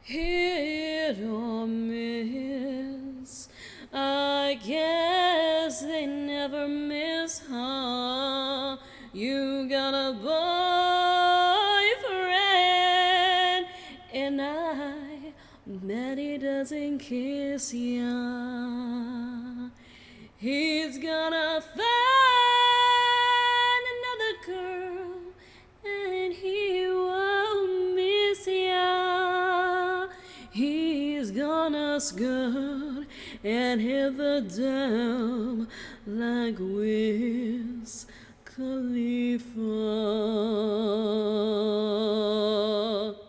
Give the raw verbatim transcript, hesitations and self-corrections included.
Hit or miss, I guess they never miss, huh? You got a boyfriend, and I bet he doesn't kiss ya. He's gonna find another girl, and he won't miss ya. He's gonna skirt and hit the dam like Wiz Khalifa.